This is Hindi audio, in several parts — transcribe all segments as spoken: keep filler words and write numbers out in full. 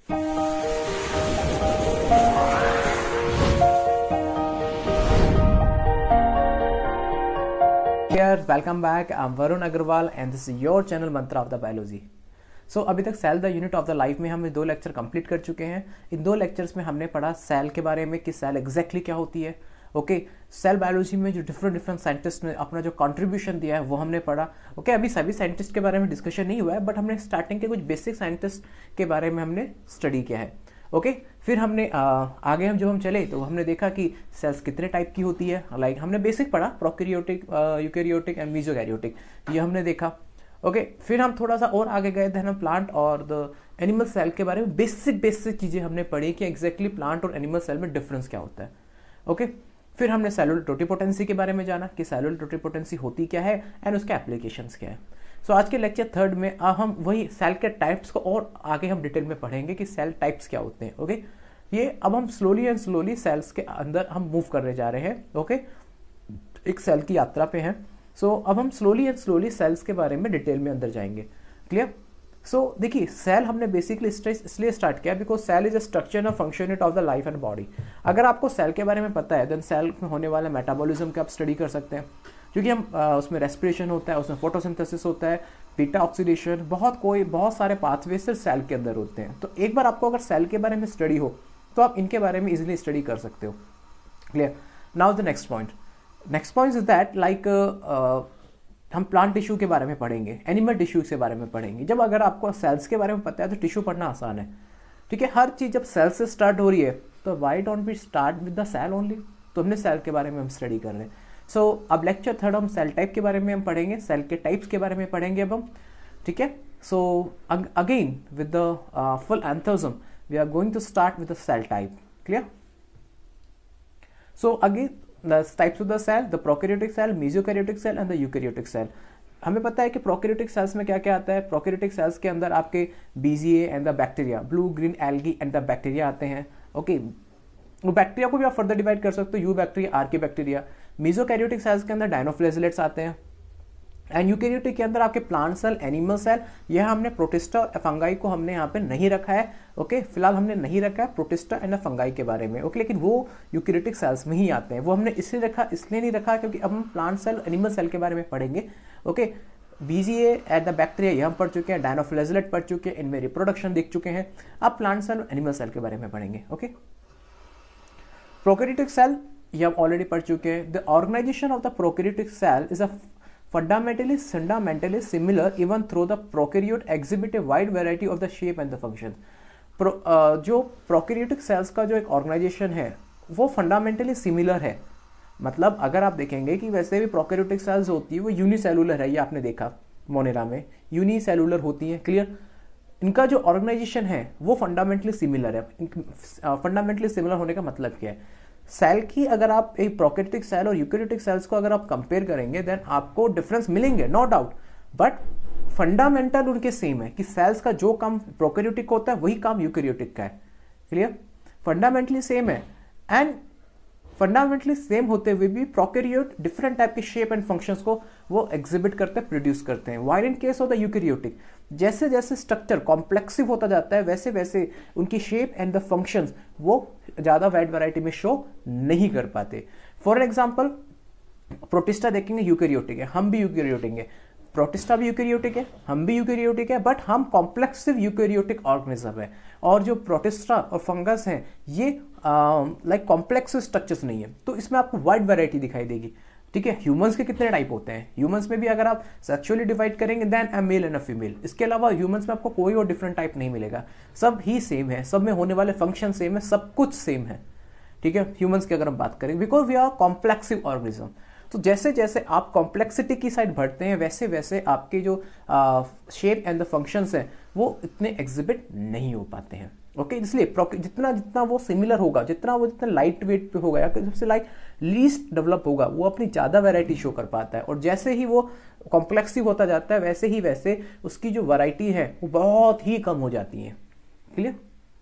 Welcome back. I'm Varun Agarwal and this is your channel Mantra of the Biology. So अभी तक cell the unit of the life में हम दो लेक्चर कंप्लीट कर चुके हैं. इन दो लेक्चर्स में हमने पढ़ा सेल के बारे में कि सेल एग्जैक्टली क्या होती है. ओके, सेल बायोलॉजी में जो डिफरेंट डिफरेंट साइंटिस्ट ने अपना जो कंट्रीब्यूशन दिया है वो हमने पढ़ा. ओके okay, अभी सभी साइंटिस्ट के बारे में डिस्कशन नहीं हुआ है, बट हमने स्टार्टिंग के कुछ बेसिक साइंटिस्ट के बारे में हमने स्टडी किया है. ओके okay, फिर हमने आ, आगे हम जो हम चले तो हमने देखा कि सेल्स कितने टाइप की होती है. लाइक like, हमने बेसिक पढ़ा प्रोकैरियोटिक, यूकैरियोटिक एंड मेसोकैरियोटिक, ये हमने देखा. ओके okay, फिर हम थोड़ा सा और आगे गए थे, हम प्लांट और द एनिमल सेल के बारे में बेसिक बेसिक चीजें हमने पढ़ी कि एग्जैक्टली प्लांट और एनिमल सेल में डिफरेंस क्या होता है. ओके okay, फिर हमने सेलुलर टोटिपोटेंसी के बारे में जाना कि सेलुलर टोटिपोटेंसी होती क्या है एंड उसके एप्लीकेशंस क्या है. सो so, आज के लेक्चर थर्ड में आ, हम वही सेल के टाइप्स को और आगे हम डिटेल में पढ़ेंगे कि सेल टाइप्स क्या होते हैं. Okay okay? ये अब हम स्लोली एंड स्लोली सेल्स के अंदर हम मूव करने जा रहे हैं. Okay okay? एक सेल की यात्रा पे हैं. सो so, अब हम स्लोली एंड स्लोली सेल्स के बारे में डिटेल में अंदर जाएंगे. क्लियर? सो so, देखिए सेल हमने बेसिकली इसलिए स्टार्ट किया because cell is a structure and function unit of the life and body. अगर आपको सेल के बारे में पता है देन सेल में होने वाले मेटाबॉलिज्म का आप स्टडी कर सकते हैं, क्योंकि हम आ, उसमें रेस्पिरेशन होता है, उसमें फोटोसिंथेसिस होता है, बीटा ऑक्सीडेशन, बहुत कोई बहुत सारे पाथवे सिर्फ सेल के अंदर होते हैं. तो एक बार आपको अगर सेल के बारे में स्टडी हो तो आप इनके बारे में इजिली स्टडी कर सकते हो. Clear? Now the next point next point is that like हम प्लांट टिश्यू के बारे में पढ़ेंगे, एनिमल टिश्यू के बारे में पढ़ेंगे. जब अगर आपको सेल्स के बारे में पता है तो टिश्यू पढ़ना आसान है. ठीक है, हर चीज जब सेल से स्टार्ट हो रही है तो why don't we start with the cell only. तो हमने सेल के बारे में हम स्टडी कर रहे हैं. सो so, अब लेक्चर थर्ड हम सेल टाइप के बारे में हम पढ़ेंगे, सेल के टाइप्स के बारे में पढ़ेंगे अब हम. ठीक है, so again with the full enthusiasm we are going to start with the cell type. Clear? So again the types of the cell, the prokaryotic cell, mesokaryotic cell and the eukaryotic cell. हमें पता है कि प्रोकैरियोटिक सेल्स में क्या क्या आता है. प्रोकैरियोटिक सेल्स के अंदर आपके BGA and the bacteria, blue green algae and the bacteria आते हैं. Okay okay. वो बैक्टीरिया को भी आप फर्दर डिवाइड कर सकते हो, eubacteria, archaebacteria. Mesokaryotic cells के अंदर डायनोफ्लेजिलेट्स आते हैं. एंड यूकैरियोटिक के अंदर आपके प्लांट सेल, एनिमल सेल. यह हमने प्रोटिस्टा और फंगाई को हमने यहाँ पे नहीं रखा है. Okay okay? फिलहाल हमने नहीं रखा है प्रोटिस्टा एंड फंगाई के बारे में. Okay okay? लेकिन वो यूकैरियोटिक सेल्स में ही आते हैं. वो हमने इसलिए रखा इसलिए नहीं रखा क्योंकि अब हम प्लांट सेल, एनिमल सेल के बारे में पढ़ेंगे. Okay okay? BGA and the bacteria ये हम पढ़ चुके हैं, डायनोफ्लेजिलेट पढ़ चुके हैं, इनमें रिप्रोडक्शन देख चुके हैं. अब प्लांट सेल, एनिमल सेल के बारे में पढ़ेंगे. ओके, प्रोकैरियोटिक सेल ये हम ऑलरेडी पढ़ चुके हैं. The organization of the prokaryotic cell is a fundamentally fundamentally similar even though the prokaryote exhibit a wide variety of the shape and the function. Pro, uh, जो prokaryotic cells का जो एक ऑर्गेनाइजेशन है वो फंडामेंटली सिमिलर है. मतलब अगर आप देखेंगे कि वैसे भी प्रोकैरियोटिक सेल्स होती है वो यूनिसेलुलर है, ये आपने देखा मोनेरा में यूनिसेलुलर होती है. क्लियर? इनका जो ऑर्गेनाइजेशन है वो फंडामेंटली सिमिलर है. फंडामेंटली सिमिलर होने का मतलब क्या है? सेल की अगर आप एक प्रोकैरियोटिक सेल और यूकैरियोटिक सेल्स को अगर आप कंपेयर करेंगे देन आपको डिफरेंस मिलेंगे, नो डाउट, बट फंडामेंटल उनके सेम है कि सेल्स का जो काम प्रोकैरियोटिक होता है वही काम यूकैरियोटिक का है. क्लियर? फंडामेंटली सेम है. एंड फंडामेंटली सेम होते हुए भी प्रोकैरियोट डिफरेंट टाइप के शेप एंड फंक्शंस को वो एग्जिबिट करते हैं, प्रोड्यूस करते हैं. While in case of the eukaryotic जैसे जैसे स्ट्रक्चर कॉम्प्लेक्सिव होता जाता है वैसे वैसे उनकी शेप एंड द फंक्शंस वो ज्यादा वाइड वैरायटी में शो नहीं कर पाते. फॉर एग्जांपल प्रोटिस्टा देखेंगे यूकैरियोटिक है, हम भी यूकैरियोटिक है, प्रोटिस्टा भी यूकैरियोटिक है, हम भी यूकैरियोटिक है, बट हम कॉम्प्लेक्सिव यूकैरियोटिक ऑर्गेनिज्म है. और जो प्रोटिस्टा और फंगस हैं ये लाइक कॉम्प्लेक्सिव स्ट्रक्चर्स नहीं है, तो इसमें आपको वाइड वैरायटी दिखाई देगी. ठीक है, ह्यूमंस के कितने टाइप होते हैं? ह्यूमंस में भी अगर आप सेक्सुअली डिवाइड करेंगे then a male and a female. इसके अलावा ह्यूमंस में आपको कोई और डिफरेंट टाइप नहीं मिलेगा, सब ही सेम है, सब में होने वाले फंक्शन सेम है, सब कुछ सेम है. ठीक है, ह्यूमंस की अगर हम बात करें because we are complexive organism. तो जैसे जैसे आप कॉम्प्लेक्सिटी की साइड बढ़ते हैं वैसे वैसे आपके जो शेप एंड द फंक्शंस हैं वो इतने एग्जिबिट नहीं हो पाते हैं. Okay okay? इसलिए जितना जितना वो सिमिलर होगा, जितना वो जितना लाइट वेट पे होगा या सबसे लाइक लीस्ट डेवलप होगा वो अपनी ज्यादा वैरायटी शो कर पाता है. और जैसे ही वो कॉम्प्लेक्सिव होता जाता है वैसे ही वैसे उसकी जो वैरायटी है वो बहुत ही कम हो जाती है. Clear?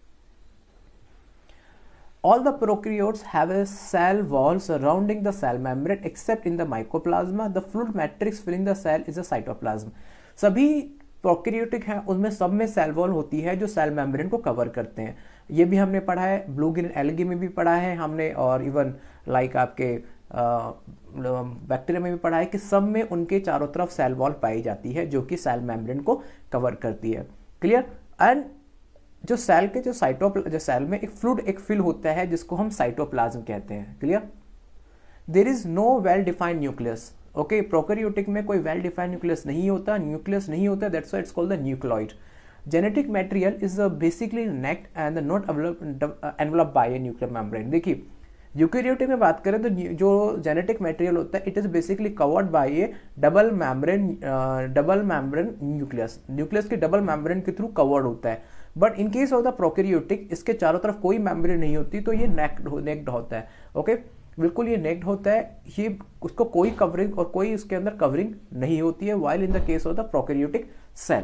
All the prokaryotes have a cell wall surrounding the cell membrane except in the mycoplasma. The fluid matrix filling the cell is a cytoplasm. सभी प्रोकैरियोटिक है उसमें सब में सेल वॉल होती है जो सेल मेम्ब्रेन को कवर करते हैं। ये भी हमने पढ़ा है, ब्लू ग्रीन एल्गी में भी पढ़ा है हमने, और इवन लाइक आपके बैक्टीरिया में भी पढ़ा है कि सब में उनके चारों तरफ सेल वॉल पाई जाती है जो कि सेल मेम्ब्रेन को कवर करती है। क्लियर। एंड जो सेल के जो साइटोप्लाज्म जो सेल में एक फ्लूइड एक फिल होता है जिसको हम साइटोप्लाज्म कहते हैं। Clear. There is no well defined nucleus. Okay, prokaryotic में कोई वेल डिफाइंड न्यूक्लियस नहीं होता, न्यूक्लियस नहीं होता, that's why it's called the nucleoid. Genetic material is basically naked and not enveloped by a nuclear membrane. देखिए यूकैरियोटिक में बात करें तो जो जेनेटिक मटेरियल होता है it is basically covered by a double membrane double membrane nucleus. Nucleus के डबल मेम्ब्रेन के थ्रू कवर्ड होता है। But in case of the prokaryotic इसके चारों तरफ कोई मेम्ब्रेन नहीं होती, तो ये नेक्ड नेक्ड होता है। Okay okay? बिल्कुल ये नेक्ड होता है, ये उसको कोई कवरिंग और कोई उसके अंदर कवरिंग नहीं होती है, while in the case of the prokaryotic cell.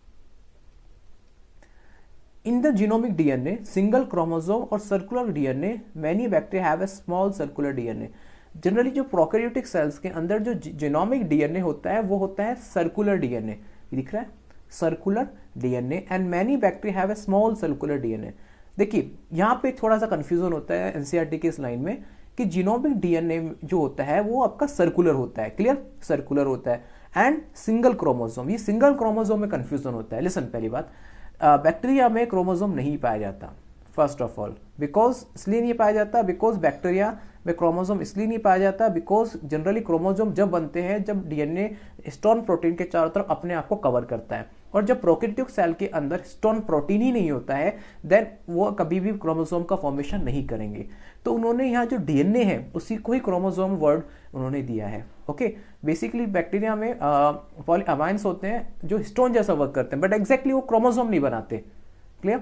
In the genomic D N A, single chromosome और circular D N A, many bacteria have a small circular D N A. Generally जो प्रोकैरियोटिक सेल्स के अंदर जो जीनोमिक डीएनए होता है वो होता है सर्कुलर डीएनए, दिख रहा है, circular DNA, and many bacteria have a small circular DNA. देखिए यहाँ पे थोड़ा सा कंफ्यूजन होता है एनसीईआरटी की इस लाइन में कि जीनोमिक डीएनए जो होता है वो आपका सर्कुलर होता है। क्लियर, सर्कुलर होता है, एंड सिंगल क्रोमोसोम, ये सिंगल क्रोमोसोम में कंफ्यूजन होता है। लिसन, पहली बात, बैक्टीरिया uh, में क्रोमोसोम नहीं पाया जाता, फर्स्ट ऑफ ऑल, बिकॉज इसलिए नहीं पाया जाता बिकॉज बैक्टीरिया में क्रोमोसोम इसलिए नहीं पाया जाता बिकॉज जनरली क्रोमोसोम जब बनते हैं जब डीएनए हिस्टोन प्रोटीन के चारों तरफ अपने आप को कवर करता है, और जब प्रोकैरियोटिक सेल के अंदर हिस्टोन प्रोटीन ही नहीं होता है देन वो कभी भी क्रोमोसोम का फॉर्मेशन नहीं करेंगे। तो उन्होंने यहाँ जो डीएनए है उसी को ही क्रोमोसोम वर्ड उन्होंने दिया है। ओके, बेसिकली बैक्टीरिया में पॉलीअमाइंस होते हैं जो हिस्टोन जैसा वर्क करते हैं, बट एग्जैक्टली वो क्रोमोसोम नहीं बनाते। क्लियर।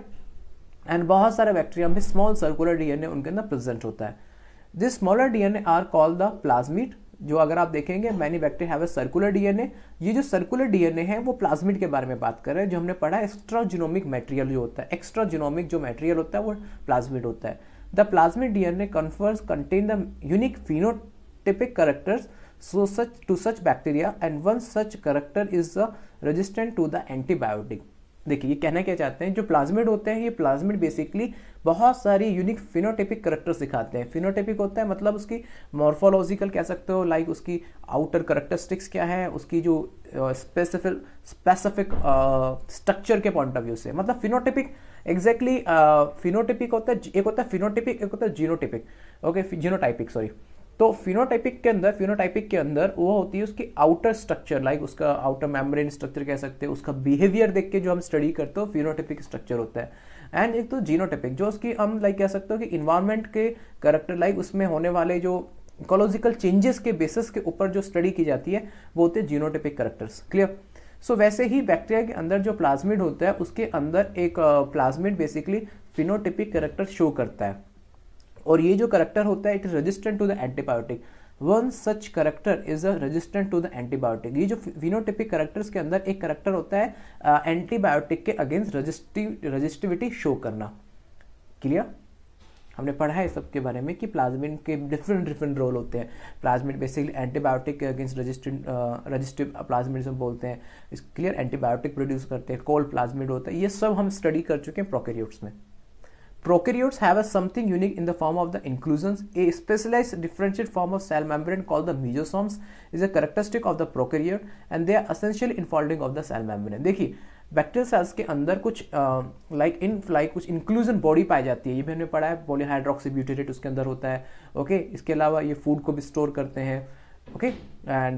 एंड बहुत सारे बैक्टीरिया में स्मॉल सर्कुलर डीएनए उनके अंदर प्रेजेंट होता है। This smaller DNA are called the plasmid. जो अगर आप देखेंगे many bacteria have a circular DNA, ये जो सर्कुलर डीएनए है वो प्लाज्मिड के बारे में बात कर रहे हैं, जो हमने पढ़ा एक्स्ट्रा जीनोमिक मटेरियल जो होता है, एक्स्ट्रा जीनोमिक जो मटेरियल होता है वो प्लाज्मिड होता है। The plasmid DNA confers contain the unique phenotypic characters so such to such bacteria and one such character is uh, resistant to the antibiotic। देखिए ये कहना क्या चाहते हैं, जो प्लाज्मिड होते हैं ये प्लाज्मिड बेसिकली बहुत सारी यूनिक फिनोटाइपिक कैरेक्टर्स दिखाते हैं। फिनोटाइपिक होता है मतलब उसकी मॉर्फोलॉजिकल कह सकते हो, लाइक उसकी आउटर कैरेक्टरिस्टिक्स क्या है, उसकी जो स्पेसिफिक स्पेसिफिक स्ट्रक्चर के पॉइंट ऑफ व्यू से, मतलब फिनोटाइपिक एग्जैक्टली फिनोटाइपिक होता है, एक होता है फिनोटाइपिक, एक होता है जीनोटाइपिक। Okay, genotypic sorry. तो फिनोटाइपिक के अंदर फिनोटाइपिक के अंदर वो होती है उसकी आउटर स्ट्रक्चर, लाइक उसका आउटर मेम्ब्रेन स्ट्रक्चर कह सकते हैं, उसका बिहेवियर देख के जो हम स्टडी करते हो फिनोटाइपिक स्ट्रक्चर होता है। एंड एक तो जीनोटाइपिक जो उसकी हम लाइक कह सकते हो कि इन्वायरमेंट के कैरेक्टर, लाइक उसमें होने वाले जो इकोलॉजिकल चेंजेस के बेसिस के ऊपर जो स्टडी की जाती है वो होते हैं जीनोटाइपिक कैरेक्टर्स। क्लियर। सो वैसे ही बैक्टीरिया के अंदर जो प्लाज्मिड होता है उसके अंदर एक plasmid basically phenotypic character show करता है, और ये जो करेक्टर होता है it is resistant to the antibiotic. One such character is a resistant to the antibiotic. ये जो फिनोटाइपिक करेक्टर्स के अंदर एक करेक्टर होता है एंटीबायोटिक के अगेंस्ट रेजिस्टिविटी शो करना। क्लियर। हमने पढ़ा है सबके बारे में कि प्लाज्मिड के डिफरेंट डिफरेंट रोल होते हैं। प्लाज्मिड बेसिकली एंटीबायोटिक के अगेंस्ट रेजिस्टेंट रेजिस्टिव प्लाज्मिड बोलते हैं, क्लियर, एंटीबायोटिक प्रोड्यूस करते हैं, कोल्ड प्लाज्मिड होता है। ये सब हम स्टडी कर चुके हैं प्रोकैरियोट्स में। Prokaryotes have a something unique in the form of the inclusions. A specialized differentiated form of cell membrane called the mesosomes is a characteristic of the prokaryote and they are essential in folding of the cell membrane. देखिए बैक्टीरियल सेल्स के अंदर कुछ लाइक इन लाइक कुछ इंक्लूजन बॉडी पाई जाती है, ये भी हमने पढ़ा है, पॉलीहाइड्रोक्सीब्यूटेरेट उसके अंदर होता है। Okay okay? इसके अलावा ये फूड को भी स्टोर करते हैं। Okay, and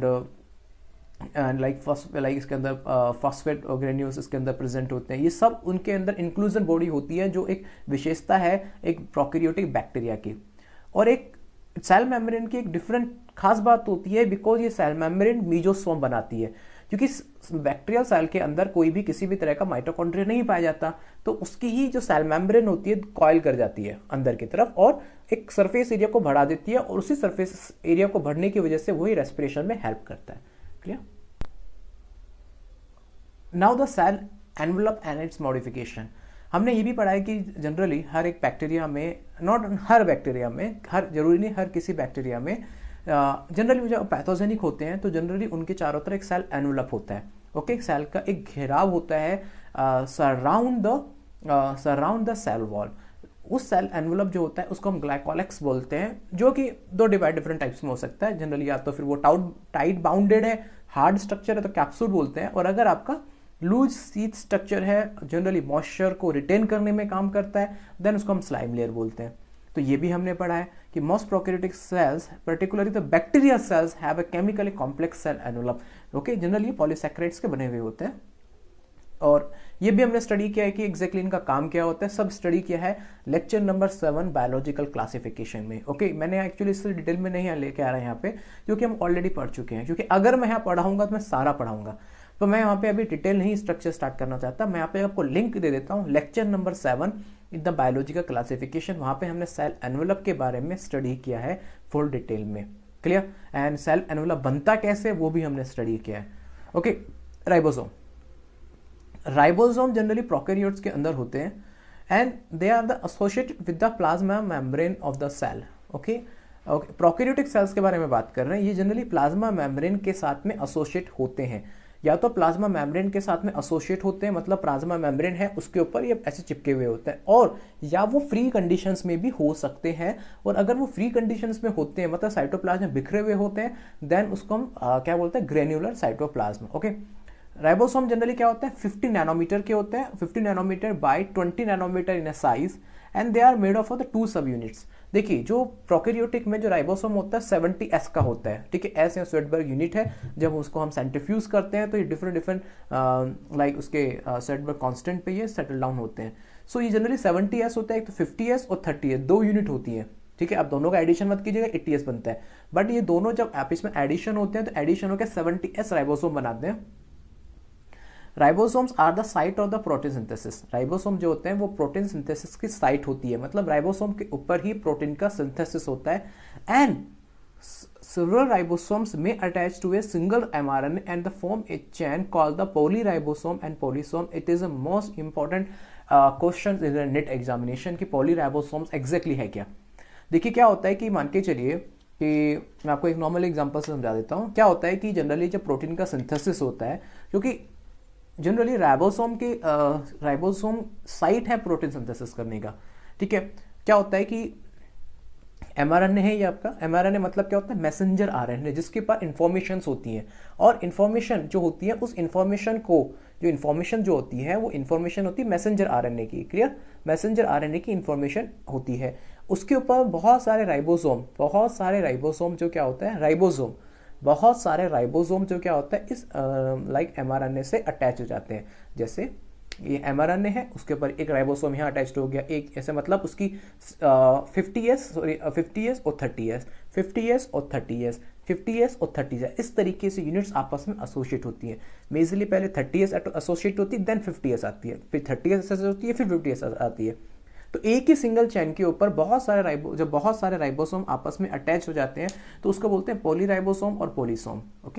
and like first like इसके अंदर फॉस्फेट ऑर्गेन्यूल्स इसके अंदर प्रेजेंट होते हैं। ये सब उनके अंदर इंक्लूजन बॉडी होती है जो एक विशेषता है एक प्रोकैरियोटिक बैक्टीरिया की। और एक सेल मेम्ब्रेन की एक डिफरेंट खास बात होती है बिकॉज ये सेल मेम्ब्रेन मीजोसोम बनाती है, क्योंकि बैक्टीरियल सेल के अंदर कोई भी किसी भी तरह का माइटोकॉन्ड्रिया नहीं पाया जाता, तो उसकी ही जो सेल मेम्ब्रेन होती है कॉइल कर जाती है अंदर की तरफ और एक सरफेस एरिया को बढ़ा देती है, और उसी सरफेस एरिया को बढ़ने की वजह से वही रेस्पिरेशन में हेल्प करता है। Clear. Now the cell envelope and its modification. हमने ये भी पढ़ा है कि जनरली हर एक बैक्टीरिया में, नॉट हर बैक्टीरिया में, हर जरूरी नहीं हर किसी बैक्टीरिया में, जनरली uh, जो पैथोजेनिक होते हैं तो जनरली उनके चारों तरफ एक सेल एनवेलप होता है। ओके, सेल का एक घेराव होता है surround the surround the cell wall. उस सेल एनवेलप जो होता है उसको हम ग्लाइकोलेक्स बोलते हैं, जो कि दो डिवाइड डिफरेंट टाइप्स में हो सकता है जनरली। या तो फिर वो टाउट टाइट बाउंडेड है, हार्ड स्ट्रक्चर है तो कैप्सूल बोलते हैं, और अगर आपका लूज शीथ स्ट्रक्चर है, जनरली मॉइस्चर को रिटेन करने में काम करता है, देन उसको हम स्लाइम लेयर बोलते हैं। तो ये भी हमने पढ़ा है कि most prokaryotic cells particularly the bacterial cells have a chemically complex cell envelope. Okay, generally polysaccharides के बने हुए होते हैं। और ये भी हमने स्टडी किया है कि एग्जैक्टली इनका काम क्या होता है, सब स्टडी किया है lecture number seven biological classification में। ओके, मैंने एक्चुअली इससे डिटेल में नहीं लेके आ रहा है यहाँ पे, क्योंकि हम ऑलरेडी पढ़ चुके हैं। क्योंकि अगर मैं यहाँ पढ़ाऊंगा तो मैं सारा पढ़ाऊंगा, तो मैं यहाँ पे अभी डिटेल नहीं स्ट्रक्चर स्टार्ट करना चाहता। मैं यहाँ पे आपको लिंक दे देता हूँ, lecture number seven in the biological classification. वहां पे हमने सेल एनवेलप के बारे में स्टडी किया है फुल डिटेल में, क्लियर। एंड सेल एनवेलप बनता कैसे वो भी हमने स्टडी किया है। Okay, ribosome ribosome generally prokaryotes के अंदर होते हैं and they are the associated with the plasma membrane of the cell. Okay okay, prokaryotic cells के बारे में बात कर रहे हैं। ये जनरली प्लाज्मा मेम्ब्रेन के साथ में एसोसिएट होते हैं, या तो प्लाज्मा मेम्ब्रेन के साथ में एसोसिएट होते हैं, मतलब प्लाज्मा मेम्ब्रेन है उसके ऊपर ये ऐसे चिपके हुए होते हैं, और या वो फ्री कंडीशंस में भी हो सकते हैं। और अगर वो फ्री कंडीशंस में होते हैं, मतलब साइटोप्लाज्म में बिखरे हुए होते हैं, देन उसको हम आ, क्या बोलते हैं, granular cytoplasm. Okay, ribosome generally क्या होता है, फिफ्टी नैनोमीटर के होते हैं, fifty nanometer by twenty nanometer in a size, and they are made of the two subunits. देखिए, जो प्रोकैरियोटिक में जो राइबोसोम होता है सेवेंटी एस का होता है, ठीक है। एस या स्वेटबर्ग यूनिट है। जब उसको हम सेंट्रीफ्यूज करते हैं तो ये डिफरेंट डिफरेंट लाइक उसके स्वेटबर्ग कांस्टेंट पे ये सेटल डाउन होते हैं। सो so, ये जनरली सेवेंटी एस होता है, एक तो फिफ्टी एस और थर्टी एस, दो यूनिट होती है, ठीक है। आप दोनों का एडिशन मत कीजिएगा, एटी एस बनता है। बट ये दोनों जब आप इसमें एडिशन होते हैं तो एडिशन होकर सेवेंटी एस राइबोसोम बनाते हैं। Ribosomes are the site of the protein synthesis. Ribosome जो होते हैं वो प्रोटीन सिंथेसिस की साइट होती है, मतलब राइबोसोम के ऊपर ही प्रोटीन का सिंथेसिस होता है। And several ribosomes may attach to a single mRNA and the form a chain called the polyribosome and polysome. It is a most important uh, question in the NEET examination कि polyribosomes exactly है क्या। देखिए क्या होता है कि मान के चलिए कि मैं आपको एक नॉर्मल एग्जांपल से समझा देता हूँ। क्या होता है कि जनरली जब प्रोटीन का सिंथेसिस होता है, क्योंकि जनरली राइबोसोम की राइबोसोम साइट है प्रोटीन सिंथेसिस करने का, ठीक है। क्या होता है कि एमआरएनए है ये आपका, एमआरएनए मतलब क्या होता है, मैसेंजर आरएनए, जिसके पास इंफॉर्मेशन होती है। और इंफॉर्मेशन जो होती है उस इंफॉर्मेशन को जो इंफॉर्मेशन जो होती है वो इंफॉर्मेशन होती है मैसेंजर आरएनए की, क्लियर। मैसेंजर आरएनए की इंफॉर्मेशन होती है, उसके ऊपर बहुत सारे राइबोसोम बहुत सारे राइबोसोम जो क्या होता है राइबोसोम बहुत सारे राइबोसोम जो क्या होता है इस लाइक एमआरएनए से अटैच हो जाते हैं। जैसे ये एमआरएनए है, उसके ऊपर एक राइबोसोम यहाँ अटैच्ड हो गया, एक ऐसे, मतलब उसकी fifty S sorry fifty S और थर्टी एस फिफ्टी एस और थर्टी एस फिफ्टी एस और थर्टी एस इस तरीके से यूनिट्स आपस में एसोसिएट होती है। मेजरली पहले थर्टी एस एसोसिएट होती है, देन फिफ्टी एस आती है, फिर थर्टी एस होती है, फिर फिफ्टी एस आती है। तो एक ही सिंगल चेन के ऊपर बहुत सारे राइबो जब बहुत सारे राइबोसोम आपस में अटैच हो जाते हैं तो उसको बोलते हैं पॉलीराइबोसोम और polysome. Okay,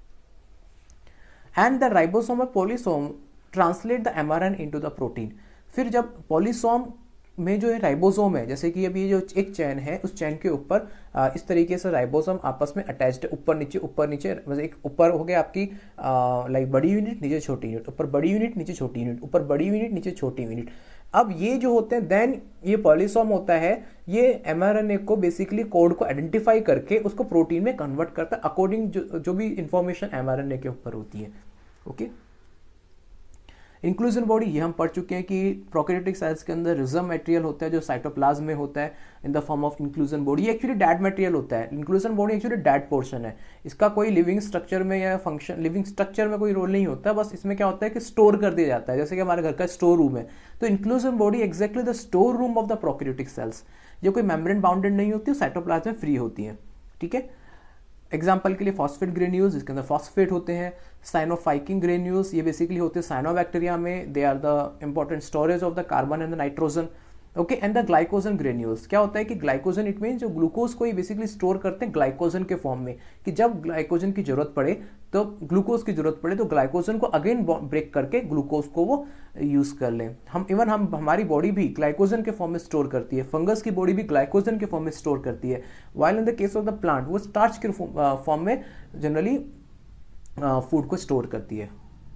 and the ribosome और polysome translate the mRNA into the protein. फिर जब पॉलीसोम में जो है राइबोसोम है, जैसे कि अभी जो एक चेन है उस चेन के ऊपर इस तरीके से राइबोसोम आपस में अटैच्ड है, ऊपर नीचे ऊपर नीचे, एक ऊपर हो गया आपकी लाइक बड़ी यूनिट, नीचे छोटी यूनिट, ऊपर बड़ी यूनिट, नीचे छोटी यूनिट, ऊपर बड़ी यूनिट, नीचे छोटी यूनिट। अब ये जो होते हैं, देन ये पॉलीसोम होता है, ये एमआरएनए को बेसिकली कोड को आइडेंटिफाई करके उसको प्रोटीन में कन्वर्ट करता है अकॉर्डिंग जो, जो भी इंफॉर्मेशन एमआरएनए के ऊपर होती है। ओके, इंक्लूजन बॉडी ये हम पढ़ चुके हैं कि प्रोकैरियोटिक सेल्स के अंदर रिजम मटेरियल होता है जो साइटोप्लाज्म में होता है in the form of inclusion body. Actually dead material होता है, inclusion body actually dead portion है, इसका कोई लिविंग स्ट्रक्चर में या फंक्शन लिविंग स्ट्रक्चर में कोई रोल नहीं होता, बस इसमें क्या होता है कि स्टोर कर दिया जाता है, जैसे कि हमारे घर का स्टोर रूम है। तो inclusion body exactly the store room of the prokaryotic cells, ये कोई मेम्ब्रेन बाउंडेड नहीं होती, साइटोप्लाज्म में फ्री होती है, ठीक है। एग्जाम्पल के लिए फॉस्फेट ग्रेन्यूल्स, जिसके अंदर फॉस्फेट होते हैं। साइनोफाइकिंग ग्रेन्यूल्स, ये बेसिकली होते हैं साइनोबैक्टीरिया में, they are the important storage of the carbon and the nitrogen. Okay, and the glycogen granules, क्या होता है कि ग्लाइकोजन इट मीन जो ग्लूकोज को ही बेसिकली स्टोर करते हैं ग्लाइकोजन के फॉर्म में, कि जब ग्लाइकोजन की जरूरत पड़े तो ग्लूकोज की जरूरत पड़े तो ग्लाइकोजन को अगेन ब्रेक करके ग्लूकोज को वो यूज कर लें। हम इवन हम हमारी बॉडी भी ग्लाइकोजन के फॉर्म में स्टोर करती है, फंगस की बॉडी भी ग्लाइकोजन के फॉर्म में स्टोर करती है, while in the case of the plant वो स्टार्च के फॉर्म में जनरली फूड को स्टोर करती है।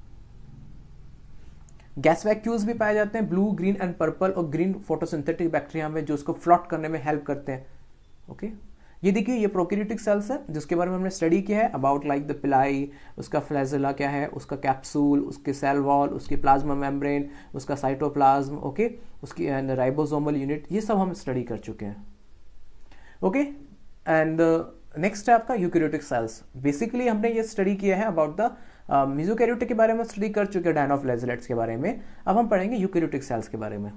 गैस वैक्यूल्स भी पाए जाते हैं, ब्लू, ग्रीन एंड पर्पल और ग्रीन फोटोसिंथेटिक बैक्टीरिया में, जो उसको फ्लॉट करने में हेल्प करते हैं। ओके, ये देखिए ये प्रोकैरियोटिक सेल्स है जिसके बारे में हमने स्टडी किया है, अबाउट लाइक द पिलाई, उसका फ्लैजेला क्या है, उसका कैप्सूल, उसके सेल वॉल, उसकी प्लाज्मा मेम्ब्रेन, उसका साइटोप्लाज्म, ओके, उसकी राइबोसोमल यूनिट, ये सब हम स्टडी कर चुके हैं। ओके, एंड नेक्स्ट है आपका यूकैरियोटिक सेल्स। बेसिकली हमने ये स्टडी किया है अबाउट द मेसोकैरियोटिक के बारे में स्टडी कर चुके हैं, डायनोफ्लैजेलेट्स के बारे में। अब हम पढ़ेंगे यूकैरियोटिक सेल्स के बारे में।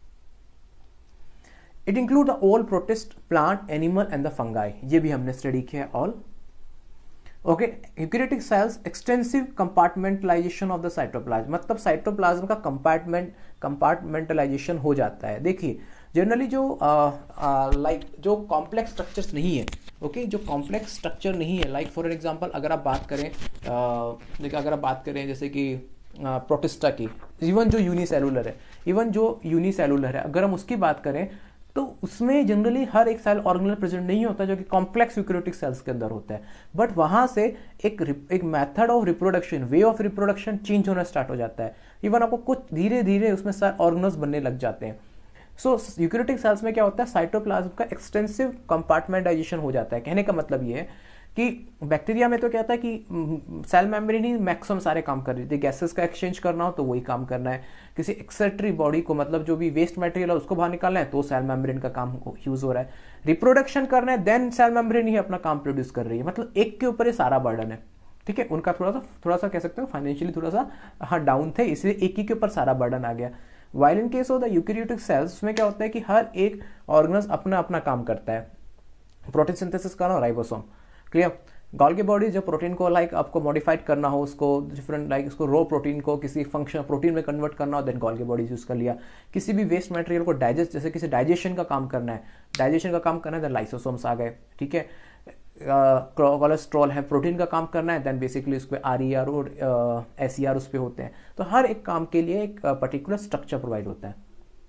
It include the all protist, plant, animal and the fungi, ये भी हमने स्टडी किया है all. Okay, eukaryotic cells extensive compartmentalization of the cytoplasm, मतलब साइटोप्लाज्म का कंपार्टमेंट कंपार्टमेंटलाइजेशन हो जाता है। देखिए जनरली जो लाइक like, जो कॉम्प्लेक्स स्ट्रक्चर्स नहीं है, ओके okay, जो कॉम्प्लेक्स स्ट्रक्चर नहीं है, लाइक फॉर एग्जांपल अगर आप बात करें देखिए अगर आप बात करें जैसे कि प्रोटिस्टा की, इवन जो यूनिसेलुलर है, इवन जो यूनिसेलुलर है अगर हम उसकी बात करें तो उसमें जनरली हर एक सेल ऑर्गेनल प्रेजेंट नहीं होता जो कि कॉम्प्लेक्स यूकैरियोटिक सेल्स के अंदर होता है, बट वहां से एक एक method of reproduction, way of reproduction change होना स्टार्ट हो जाता है। इवन आपको कुछ धीरे धीरे उसमें सेल ऑर्गेनल्स बनने लग जाते हैं। सो यूकैरियोटिक सेल्स में क्या होता है, साइटोप्लाज्म का एक्सटेंसिव कंपार्टमेंटाइजेशन हो जाता है। कहने का मतलब ये है कि बैक्टीरिया में तो क्या होता है कि सेल मेम्ब्रेन ही मैक्सिमम सारे काम कर रही थी, गैसेस का एक्सचेंज करना हो तो वही काम करना है, किसी एक्सेटरी बॉडी को मतलब जो भी वेस्ट मटेरियल है उसको बाहर निकालना है तो सेल मेम्ब्रेन का काम यूज हो रहा है, रिप्रोडक्शन करना है देन सेल मेम्ब्रेन ही अपना काम प्रोड्यूस कर रही है, मतलब एक के ऊपर ये सारा बर्डन है। ठीक है, उनका थोड़ा सा थोड़ा सा कह सकते हो फाइनेंशियली थोड़ा सा हाँ डाउन थे, इसलिए एक ही के ऊपर सारा बर्डन आ गया। While in case of the eukaryotic cells उसमें क्या होता है कि हर एक ऑर्गेनल्स अपना अपना काम करता है, प्रोटीन सिंथेसिस करना, राइबोसोम, क्लियर। गोल्गी बॉडी जो प्रोटीन को लाइक आपको मॉडिफाइड करना हो, उसको डिफरेंट लाइक उसको रो प्रोटीन को किसी फंक्शन प्रोटीन में कन्वर्ट करना हो, देन गोल्गी बॉडी यूज कर लिया। किसी भी वेस्ट मटेरियल को डाइजेस्ट, जैसे किसी डाइजेशन का काम करना है, डाइजेशन का काम करना है देन लाइसोसोम्स आ गए। ठीक है, कोलेस्ट्रॉल है, प्रोटीन का काम करना है देन बेसिकली उस पर आर ई आर और एस ई आर उस पर होते हैं। तो हर एक काम के लिए एक पर्टिकुलर स्ट्रक्चर प्रोवाइड होता है।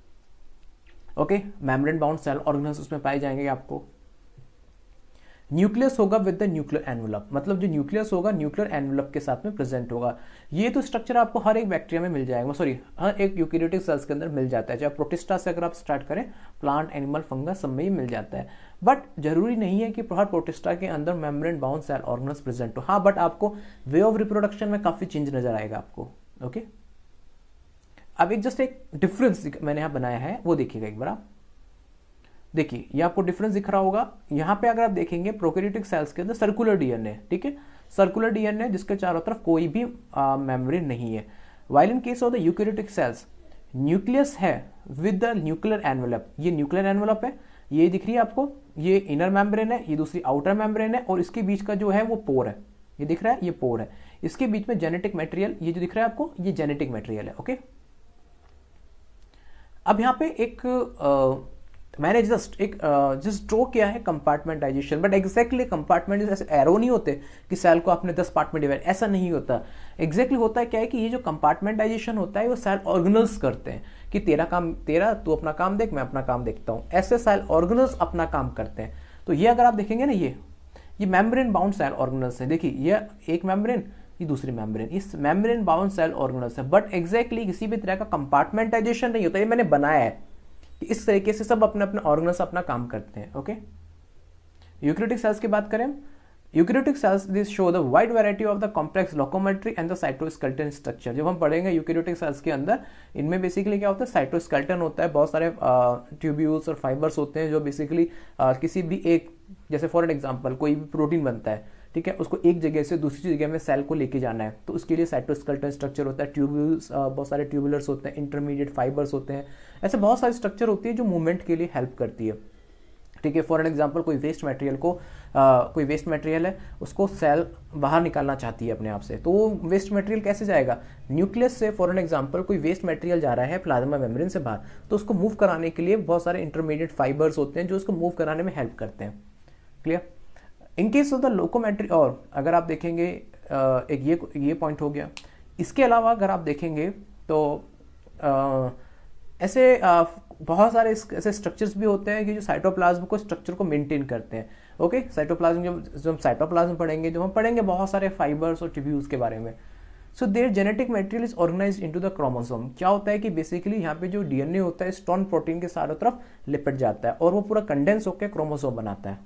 Okay, membrane bound cell organelles उसमें पाए जाएंगे आपको। न्यूक्लियस होगा विद द न्यूक्लियर एनवेलप, मतलब जो न्यूक्लियस होगा न्यूक्लियर एनवेलप के साथ में प्रेजेंट होगा। ये तो स्ट्रक्चर आपको हर एक बैक्टीरिया में मिल जाएगा, सॉरी हर एक यूकैरियोटिक सेल्स के अंदर मिल जाता है, चाहे प्रोटिस्टा से अगर आप स्टार्ट करें, प्लांट, एनिमल, फंगस सब में ही मिल जाता है। बट जरूरी नहीं है कि हर प्रोटिस्टा के अंदर membrane bound cell organelles present हो। हाँ, बट आपको वे ऑफ रिप्रोडक्शन में काफी चेंज नजर आएगा आपको। ओके, अब एक जस्ट एक डिफरेंस मैंने यहाँ बनाया है, वो देखिएगा एक बार आप देखिए, ये आपको डिफरेंस दिख रहा होगा। यहाँ पे अगर आप देखेंगे प्रोकैरियोटिक सेल्स के अंदर सर्कुलर डीएनए, ठीक है, सर्कुलर डीएनए जिसके चारों तरफ कोई भी मेम्ब्रेन नहीं है। While in case of the eukaryotic cells nucleus है विद द न्यूक्लियर एनवेलप, ये न्यूक्लियर एनवेलप है, ये दिख रही है आपको, ये इनर मेम्ब्रेन है, ये दूसरी आउटर मेम्ब्रेन है, और इसके बीच का जो है वो पोर है, ये दिख रहा है, ये पोर है। इसके बीच में जेनेटिक मटेरियल, ये जो दिख रहा है आपको, ये जेनेटिक मटेरियल है। ओके, अब यहाँ पे एक आ, मैंने जस्ट एक जस्ट ड्रॉ किया है कंपार्टमेंटाइजेशन, बट एग्जैक्टली कंपार्टमेंट ऐसे एरो नहीं होते कि सेल को आपने दस पार्ट में डिवाइड, ऐसा नहीं होता। एग्जैक्टली होता है क्या है कि ये जो कंपार्टमेंटाइजेशन होता है वो सेल ऑर्गेनल्स करते हैं कि तेरा काम तेरा, तू अपना काम देख, मैं अपना काम देखता हूँ, ऐसे सेल ऑर्गेनल्स अपना काम करते हैं। तो ये अगर आप देखेंगे ना, ये ये मेम्ब्रेन बाउंड सेल ऑर्गेनल्स है। देखिए ये एक मेम्ब्रेन, ये दूसरी मेम्ब्रेन, इस मेम्ब्रेन बाउंड सेल ऑर्गेनल्स है, बट एग्जैक्टली किसी भी तरह का कंपार्टमेंटाइजेशन नहीं होता। ये मैंने बनाया है, इस तरीके से सब अपने अपने ऑर्गेनल्स अपना काम करते हैं। ओके, यूकैरियोटिक सेल्स की बात करें, eukaryotic cells this show the wide variety of the complex locomotory and the cytoskeleton structure. जब हम पढ़ेंगे यूकैरियोटिक सेल्स के अंदर, इनमें बेसिकली क्या होता है, साइटोस्केलेटन होता है, बहुत सारे ट्यूब्यूल्स और फाइबर्स होते हैं जो बेसिकली किसी भी एक, जैसे फॉर एग्जाम्पल कोई भी प्रोटीन बनता है, ठीक है, उसको एक जगह से दूसरी जगह में सेल को लेके जाना है, तो उसके लिए साइटोस्केलेटन स्ट्रक्चर होता है, ट्यूब्यूल्स, बहुत सारे ट्यूबुलर्स होते हैं, इंटरमीडिएट फाइबर्स होते हैं, ऐसे बहुत सारी स्ट्रक्चर होती है जो मूवमेंट के लिए हेल्प करती है। ठीक है, फॉर एग्जांपल कोई वेस्ट मटेरियल को आ, कोई वेस्ट मटेरियल है, उसको सेल बाहर निकालना चाहती है अपने आप से, तो वो वेस्ट मटेरियल कैसे जाएगा, न्यूक्लियस से। फॉर एग्जांपल कोई वेस्ट मटेरियल जा रहा है प्लाज्मा मेम्ब्रेन से बाहर, तो उसको मूव कराने के लिए बहुत सारे इंटरमीडिएट फाइबर्स होते हैं जो उसको मूव कराने में हेल्प करते हैं। Clear. In case of the locomotory, और अगर आप देखेंगे एक ये ये पॉइंट हो गया। इसके अलावा अगर आप देखेंगे तो आ, ऐसे आ, बहुत सारे ऐसे स्ट्रक्चर्स भी होते हैं कि जो साइटोप्लाज्म को स्ट्रक्चर को मेंटेन करते हैं। ओके, साइटोप्लाज्म, जब जब हम साइटोप्लाज्म पढ़ेंगे, जो हम पढ़ेंगे बहुत सारे फाइबर्स और ट्यूब्यूल्स के बारे में। So there genetic material is organized into the chromosome. क्या होता है कि बेसिकली यहाँ पे जो डीएनए होता है स्टोन प्रोटीन के चारों तरफ लिपट जाता है और वो पूरा कंडेंस होकर क्रोमोसोम बनाता है।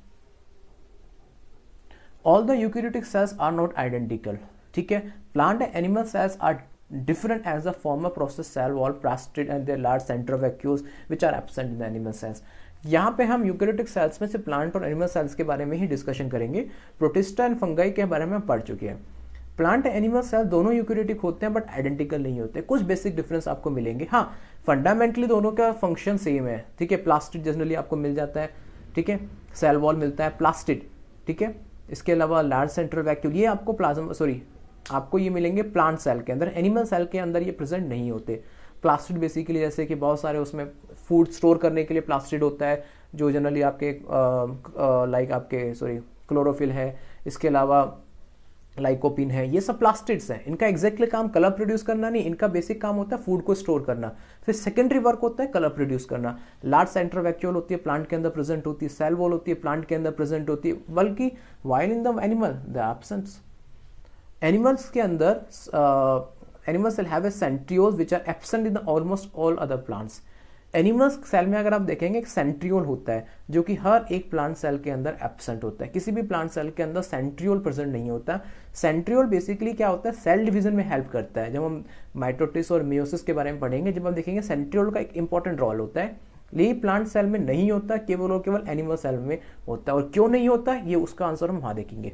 All the eukaryotic cells are not identical, ठीक है। Plant and animal cells are different as the former process cell wall, plastid and their large central vacuoles which are absent in the animal cells। यहाँ पे हम यूकैरियोटिक सेल्स में से प्लांट और एनिमल सेल्स के बारे में ही डिस्कशन करेंगे। प्रोटिस्टा एंड फंगाई के बारे में हम पढ़ चुके हैं। प्लांट एनिमल सेल दोनों यूकैरियोटिक होते हैं बट आइडेंटिकल नहीं होते, कुछ बेसिक डिफरेंस आपको मिलेंगे। हाँ, फंडामेंटली दोनों का फंक्शन सेम है, ठीक है। प्लास्टिड जनरली आपको मिल जाता है, ठीक है, सेल वॉल मिलता है प्लास्टिड, ठीक है। इसके अलावा लार्ज सेंट्रल वैक्यूल ये आपको प्लाज्मा सॉरी आपको ये मिलेंगे प्लांट सेल के अंदर, एनिमल सेल के अंदर ये प्रेजेंट नहीं होते। प्लास्टिड बेसिकली जैसे कि बहुत सारे उसमें फूड स्टोर करने के लिए प्लास्टिड होता है जो जनरली आपके लाइक आपके सॉरी क्लोरोफिल है, इसके अलावा लाइकोपिन है, ये सब प्लास्टिड्स हैं। इनका एग्जैक्टली काम कलर प्रोड्यूस करना नहीं, इनका बेसिक काम होता है फूड को स्टोर करना। फिर सेकेंडरी वर्क होता है कलर प्रोड्यूस करना। लार्ज सेंट्रल वैक्यूल होती है प्लांट के अंदर प्रेजेंट होती है, सेल वॉल होती है प्लांट के अंदर प्रेजेंट होती है, बल्कि while in the animal the absence. Animals के अंदर animal cell have a centriole which are absent in the almost all other plants. Animals cell में अगर आप देखेंगे एक सेंट्रियोल होता है जो कि हर एक प्लांट सेल के अंदर एब्सेंट होता है। किसी भी प्लांट सेल के अंदर सेंट्रियोल प्रेजेंट नहीं होता। सेंट्रियोल बेसिकली क्या होता है, सेल डिवीजन में हेल्प करता है। जब हम माइटोसिस और मियोसिस के बारे में पढ़ेंगे, जब हम देखेंगे सेंट्रियोल का एक इंपॉर्टेंट रोल होता है। ये प्लांट सेल में नहीं होता, केवल और केवल एनिमल सेल में होता है। और क्यों नहीं होता ये उसका आंसर हम वहां देखेंगे।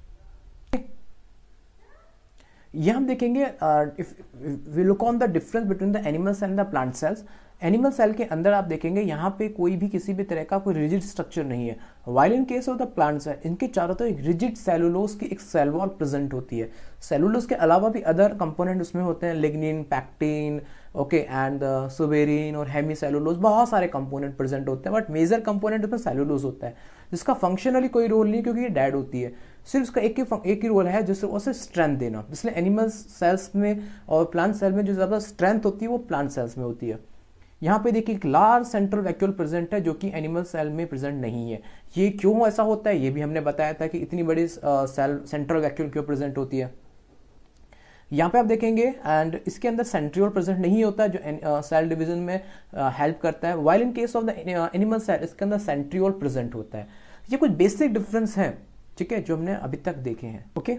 यह हम देखेंगे if we look on the difference between the animal cell and the plant cells. Animal cell के अंदर आप देखेंगे यहाँ पे कोई भी किसी भी तरह का कोई रिजिड स्ट्रक्चर नहीं है। While in case of the plant cell इनके चारों तरफ एक रिजिड सेलुलोज की एक सेल वॉल प्रेजेंट होती है। सेलुलोज के अलावा भी अदर कंपोनेंट उसमें होते हैं, lignin, pectin, okay and suberin और हेमी सेलुलोज, बहुत सारे कंपोनेंट प्रेजेंट होते हैं। बट मेजर कंपोनेंट उसमें सेलुलोज होता है जिसका फंक्शनली कोई रोल नहीं, क्योंकि ये डेड होती है। सिर्फ उसका एक ही एक ही रोल है जिससे उसे स्ट्रेंथ देना। इसलिए एनिमल सेल्स में और प्लांट सेल में जो ज्यादा स्ट्रेंथ होती है वो प्लांट सेल्स में होती है। यहाँ पे देखिए एक लार्ज सेंट्रल वैक्यूल प्रेजेंट है जो कि एनिमल सेल में प्रेजेंट नहीं है। ये क्यों ऐसा होता है ये भी हमने बताया था कि इतनी बड़ी सेल सेंट्रल वैक्यूल क्यों प्रेजेंट होती है। यहाँ पे आप देखेंगे एंड इसके अंदर सेंट्रियोल प्रेजेंट नहीं होता जो सेल डिवीजन में हेल्प uh, करता है। While in case of the animal cell इसके अंदर सेंट्रियोल प्रेजेंट होता है। ये कुछ बेसिक डिफरेंस है, ठीक है, जो हमने अभी तक देखे हैं। ओके,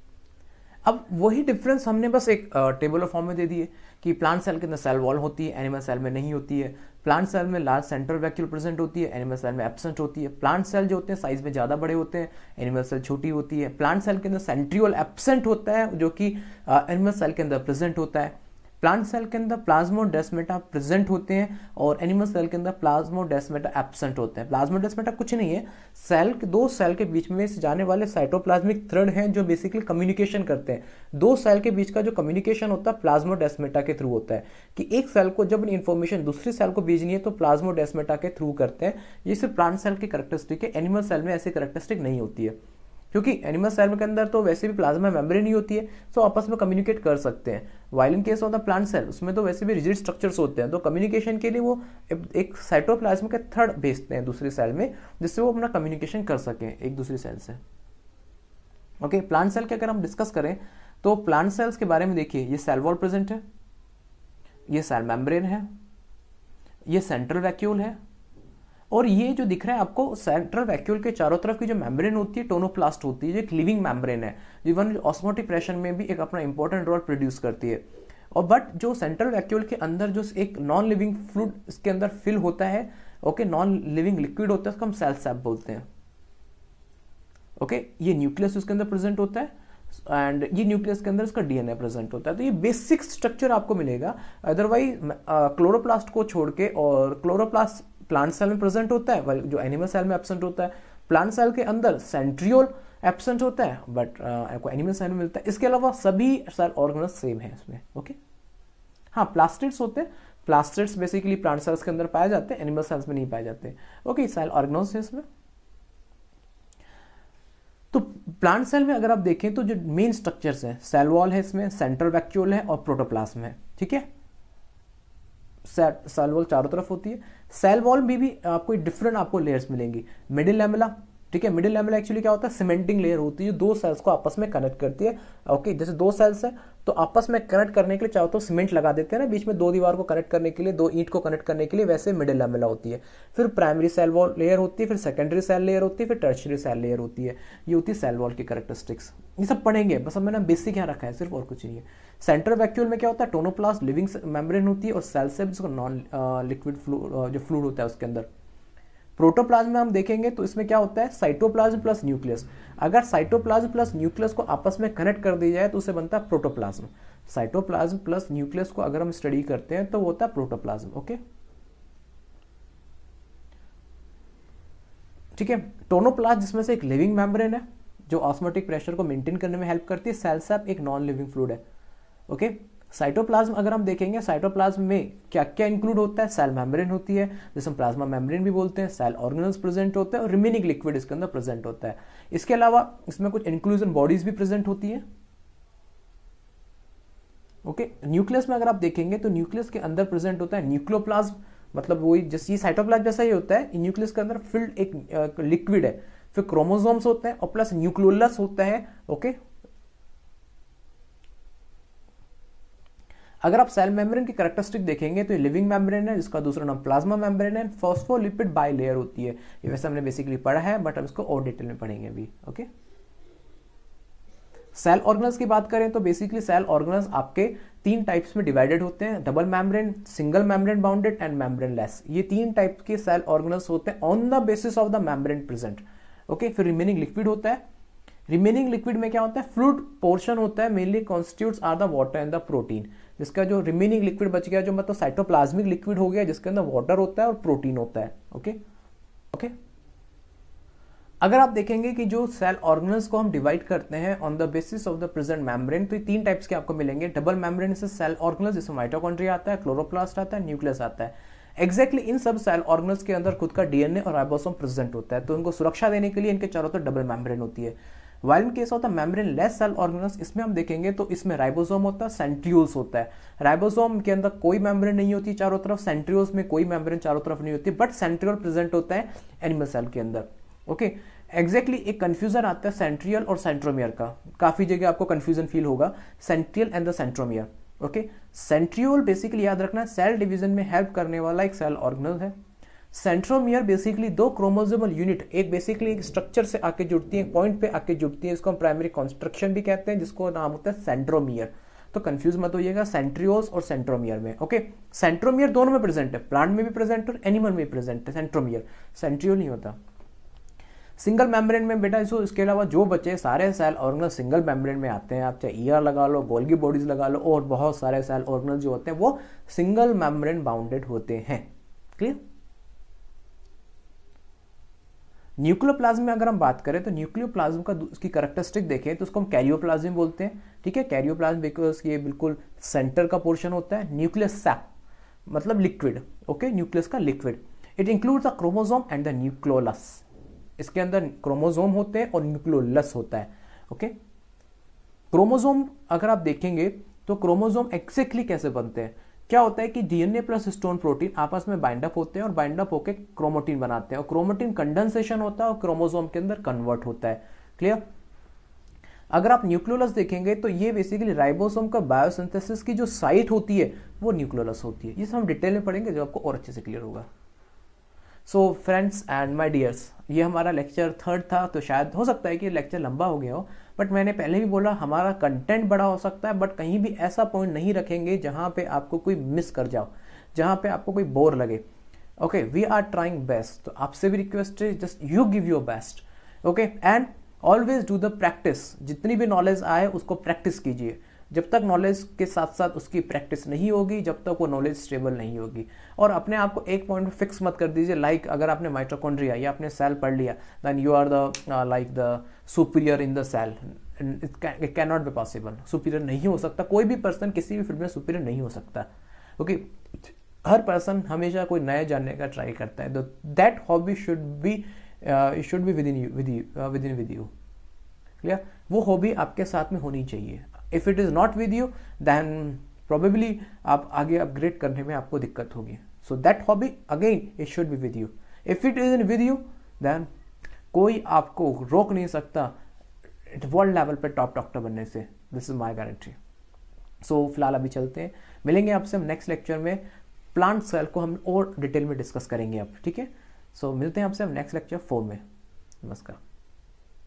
अब वही डिफरेंस हमने बस एक टेबुलर फॉर्म में दे दिए कि प्लांट सेल के अंदर सेल वॉल होती है, एनिमल सेल में नहीं होती है। प्लांट सेल में लार्ज सेंट्रल वैक्यूल प्रेजेंट होती है, एनिमल सेल में एब्सेंट होती है। प्लांट सेल जो होते हैं साइज में ज्यादा बड़े होते हैं, एनिमल सेल छोटी होती है। प्लांट सेल के अंदर सेंट्रियोल एब्सेंट होता है जो कि एनिमल सेल के अंदर प्रेजेंट होता है। प्लांट सेल के अंदर प्लाज्मोडेस्माटा प्रेजेंट होते हैं और एनिमल सेल के अंदर प्लाज्मोडेस्माटा एब्सेंट होते हैं। प्लाज्मोडेस्माटा कुछ नहीं है, सेल दो सेल के बीच में से जाने वाले साइटोप्लाज्मिक थ्रेड हैं जो बेसिकली कम्युनिकेशन करते हैं। दो सेल के बीच का जो कम्युनिकेशन होता है प्लाज्मोडेस्माटा के थ्रू होता है कि एक सेल को जब इन्फॉर्मेशन दूसरी सेल को भेजनी है तो प्लाज्मोडेस्माटा के थ्रू करते हैं। ये सिर्फ प्लांट सेल की कैरेक्टरिस्टिक है, एनिमल सेल में ऐसी कैरेक्टरिस्टिक नहीं होती है क्योंकि एनिमल सेल के अंदर तो वैसे भी प्लाज्मा मेम्ब्रेन ही होती है, तो आपस में कम्युनिकेट कर सकते हैं। While in case of the plant cell उसमें तो वैसे भी रिजिड स्ट्रक्चर्स होते हैं, तो कम्युनिकेशन के लिए वो एक साइटोप्लाज्म के थ्रेड भेजते हैं दूसरी सेल में जिससे वो अपना कम्युनिकेशन कर सकें एक दूसरी सेल से। ओके, प्लांट सेल के अगर हम डिस्कस करें तो प्लांट सेल्स के बारे में देखिए, ये सेल वॉल प्रेजेंट है, ये सेल मेम्ब्रेन है, ये सेंट्रल वैक्यूल है और ये जो दिख रहा है आपको सेंट्रल वैक्यूल के चारों तरफ की जो मेम्ब्रेन होती है टोनोप्लास्ट होती है, जो एक लिविंग मेम्ब्रेन है, इवन ऑस्मोटिक प्रेशर में भी एक अपना इंपॉर्टेंट रोल प्रोड्यूस करती है। और बट जो सेंट्रल वैक्यूल के अंदर जो एक नॉन लिविंग फ्लूइड इसके अंदर फिल होता है, ओके, नॉन लिविंग लिक्विड होता है, उसको हम सेल सैप बोलते हैं। ओके, ये न्यूक्लियस उसके अंदर प्रेजेंट होता है एंड ये न्यूक्लियस के अंदर इसका डीएनए प्रेजेंट होता है। तो ये बेसिक स्ट्रक्चर आपको मिलेगा। अदरवाइज क्लोरोप्लास्ट को छोड़ के, और क्लोरोप्लास्ट प्लांट सेल में प्रेजेंट होता है जो एनिमल सेल में एब्सेंट होता है। प्लांट सेल के अंदर सेंट्रियोल एब्सेंट होता है बट आपको एनिमल सेल में मिलता है। इसके अलावा सभी सेल ऑर्गेनल्स सेम है इसमें। ओके, हाँ, प्लास्टिड्स होते हैं, प्लास्टिड्स बेसिकली प्लांट सेल्स के अंदर पाए जाते हैं, एनिमल सेल्स में नहीं पाए जाते। ओके, सेल ऑर्गेनल्स है इसमें। तो प्लांट सेल में अगर आप देखें तो जो मेन स्ट्रक्चर्स हैं, सेल वॉल है इसमें, सेंट्रल वैक्यूल है और प्रोटोप्लाज्म है, ठीक है। सेल वॉल चारों तरफ होती है। सेल वॉल में भी आपको डिफरेंट आपको लेयर्स मिलेंगी, मिडिल लैमेला, ठीक है। मिडिल लैमेला एक्चुअली क्या होता है, सीमेंटिंग लेयर होती है जो दो सेल्स को आपस में कनेक्ट करती है। ओके, जैसे दो सेल्स है तो आपस में कनेक्ट करने के लिए चाहो तो सीमेंट लगा देते हैं ना बीच में, दो दीवार को कनेक्ट करने के लिए, दो ईंट को कनेक्ट करने के लिए, वैसे मिडिल लैमेला होती है। फिर प्राइमरी सेल वॉल लेयर होती है, फिर सेकेंडरी सेल लेयर होती है, फिर टर्शियरी सेल लेयर होती है। ये होती है सेल वॉल की कैरेक्टरिस्टिक्स। ये सब पढ़ेंगे, बस अब मैंने बेसिक यहाँ रखा है सिर्फ, और कुछ नहीं है। सेंट्रल वैक्यूल में क्या होता है, टोनोप्लास्ट लिविंग मेम्ब्रेन होती है, और सेल से जिसको नॉन लिक्विड जो फ्लूइड होता है उसके अंदर। प्रोटोप्लाज्म में हम देखेंगे तो इसमें क्या होता है, साइटोप्लाज्म प्लस न्यूक्लियस। अगर साइटोप्लाज्म प्लस न्यूक्लियस को आपस में कनेक्ट कर दिया जाए तो उसे बनता है प्रोटोप्लाज्म। साइटोप्लाज्म प्लस न्यूक्लियस को अगर हम स्टडी करते हैं तो वो होता है प्रोटोप्लाज्म। ओके, ठीक है। टोनोप्लास्ट जिसमें से एक लिविंग मेम्ब्रेन है जो ऑस्मोटिक प्रेशर को मेंटेन करने में हेल्प करती है। सेल सैप एक नॉन लिविंग फ्लूइड है। ओके, साइटोप्लाज्म अगर हम देखेंगे, साइटोप्लाज्म में क्या क्या इंक्लूड होता है, सेल मेम्ब्रेन होती है जिसे हम प्लाज्मा मेम्ब्रेन भी बोलते हैं, सेल ऑर्गेनल्स प्रेजेंट होते हैं और रिमेनिंग लिक्विड इसके अंदर प्रेजेंट होता है। इसके अलावा इसमें कुछ इंक्लूजन बॉडीज भी प्रेजेंट होती है। ओके, न्यूक्लियस में अगर आप देखेंगे तो न्यूक्लियस के अंदर प्रेजेंट होता है न्यूक्लियोप्लाज्म, मतलब वही जैसे ये साइटोप्लाज्म जैसा ही होता है। न्यूक्लियस के अंदर फिल्ड एक लिक्विड है, फिर क्रोमोसोम्स होते हैं और प्लस न्यूक्लियोलस होता है। ओके, अगर आप सेल मेम्ब्रेन की कैरेक्टरिस्टिक देखेंगे तो ये लिविंग मेम्ब्रेन है जिसका दूसरा नाम प्लाज्मा मेम्ब्रेन है। फॉस्फोलिपिड बाइलेयर होती है। ये वैसे हमने बेसिकली पढ़ा है बट अब इसको और डिटेल में पढ़ेंगे अभी। ओके, सेल ऑर्गेनल्स की बात करें तो बेसिकली सेल ऑर्गेनल्स आपके तीन टाइप्स में डिवाइडेड होते हैं, double membrane, single membrane bounded and membrane less. ये तीन टाइप के सेल ऑर्गेनल्स होते हैं on the basis of the membrane present. Okay, फिर रिमेनिंग लिक्विड होता है। रिमेनिंग लिक्विड में क्या होता है, फ्लूइड पोर्शन होता है, mainly constituents are the water and the protein. जिसका जो रिमेनिंग लिक्विड बच गया जो मतलब साइटोप्लाज्मिक लिक्विड हो गया जिसके अंदर वाटर होता है और प्रोटीन होता है। ओके ओके अगर आप देखेंगे कि जो सेल ऑर्गेनल्स को हम डिवाइड करते हैं on the basis of the present membrane, तो ये तीन टाइप्स के आपको मिलेंगे। डबल मेम्ब्रेन से सेल ऑर्गेनल्स जिसमें माइटोकॉन्ड्रिया आता है, क्लोरोप्लास्ट आता है, न्यूक्लियस आता है। एग्जैक्टली exactly इन सब सेल ऑर्गेनल्स के अंदर खुद का डीएनए और राइबोसोम प्रेजेंट होता है, तो इनको सुरक्षा देने के लिए इनके चारों तरफ डबल मेम्ब्रेन होती है। While in case of the membrane less cell organelles, इसमें हम देखेंगे तो इसमें राइबोसोम होता है, सेंट्रियोल्स होता है। राइबोसोम के अंदर कोई मेम्ब्रेन नहीं होती चारों तरफ, सेंट्रियोल्स में कोई मेम्ब्रेन चारों तरफ नहीं होती, बट सेंट्रियोल प्रेजेंट होता है एनिमल सेल के अंदर। Okay okay? एग्जैक्टली exactly एक कंफ्यूजन आता है सेंट्रियल और सेंट्रोमियर का, काफी जगह आपको कंफ्यूजन फील होगा, centriole and the centromere. Okay, centriole basically याद रखना सेल डिवीजन में हेल्प करने वाला एक सेल ऑर्गेनल है। सेंट्रोमियर बेसिकली दो क्रोमोसोमल यूनिट एक बेसिकली एक स्ट्रक्चर से आके जुड़ती है, पॉइंट पे आके जुड़ती है, इसको हम प्राइमरी कंस्ट्रक्शन भी कहते हैं, जिसको नाम होता है सेंट्रोमियर। तो कंफ्यूज मत होइएगा सेंट्रियोल्स और सेंट्रोमियर में। ओके, सेंट्रोमियर दोनों में प्रेजेंट है, प्लांट में भी प्रेजेंट है और एनिमल में भी प्रेजेंट है सेंट्रोमियर, सेंट्रियोल नहीं होता। सिंगल मेम्ब्रेन में बेटा इसको इसके अलावा जो बचे सारे सेल ऑर्गेनल सिंगल मेम्ब्रेन में आते हैं। आप चाहे ईआर लगा लो, गोल्गी बॉडीज लगा लो, और बहुत सारे सेल ऑर्गेनल जो होते हैं वो सिंगल मेम्ब्रेन बाउंडेड होते हैं। क्लियर? न्यूक्लियोप्लाज्म में अगर हम बात करें तो न्यूक्लियोप्लाज्म का उसकी कैरेक्टरिस्टिक देखें तो उसको हम कैरियोप्लाज्म बोलते हैं। ठीक है, कैरियोप्लाज्म बिकॉज ये बिल्कुल सेंटर का पोर्शन होता है। न्यूक्लियस सैप मतलब लिक्विड। ओके, न्यूक्लियस का liquid. It includes the chromosome and the nucleolus. इसके अंदर क्रोमोसोम होते हैं और न्यूक्लियोलस होता है। ओके, क्रोमोसोम अगर आप देखेंगे तो क्रोमोसोम एक्जैक्टली कैसे बनते हैं, क्या होता है कि डीएनए प्लस हिस्टोन प्रोटीन आपस में बाइंड अप होते हैं और बाइंड अप होकर क्रोमोटिन बनाते हैं, और क्रोमोटिन कंडेंसेशन होता है और क्रोमोसोम के अंदर कन्वर्ट होता है। क्लियर? अगर आप न्यूक्लियोलस देखेंगे तो ये बेसिकली राइबोसोम का बायोसिंथेसिस की जो साइट होती है वो न्यूक्लियोलस होती है। ये सब हम डिटेल में पढ़ेंगे जो आपको और अच्छे से क्लियर होगा। So friends and my dears, ये हमारा लेक्चर थर्ड था, तो शायद हो सकता है कि लेक्चर लंबा हो गया हो, बट मैंने पहले भी बोला हमारा कंटेंट बड़ा हो सकता है, बट कहीं भी ऐसा पॉइंट नहीं रखेंगे जहां पे आपको कोई मिस कर जाओ, जहां पे आपको कोई बोर लगे। Okay, we are trying best, तो आपसे भी रिक्वेस्ट है just you give your best. Okay, and always do the practice. जितनी भी नॉलेज आए उसको प्रैक्टिस कीजिए। जब तक नॉलेज के साथ साथ उसकी प्रैक्टिस नहीं होगी जब तक वो नॉलेज स्टेबल नहीं होगी। और अपने आप को एक पॉइंट फिक्स मत कर दीजिए, लाइक अगर आपने माइटोकॉन्ड्रिया या आपने सेल पढ़ लिया then you are the like the superior in the cell. It can not be possible. Superior नहीं हो सकता, कोई भी पर्सन किसी भी फील्ड में सुपीरियर नहीं हो सकता। ओके, हर पर्सन हमेशा कोई नया जानने का ट्राई करता है, that hobby should be should be with in you with you with in with you. Clear? वो हॉबी आपके साथ में होनी चाहिए। If it is not with you then probably आप आगे अपग्रेड करने में आपको दिक्कत होगी। So that hobby again it should be with you. If it is in with you then कोई आपको रोक नहीं सकता वर्ल्ड लेवल पे टॉप डॉक्टर बनने से, this is my guarantee. So फिलहाल अभी चलते हैं, मिलेंगे आपसे हम नेक्स्ट लेक्चर में, प्लांट सेल को हम और डिटेल में डिस्कस करेंगे अब, ठीक है। सो मिलते हैं आपसे हम नेक्स्ट लेक्चर फोर में, नमस्कार।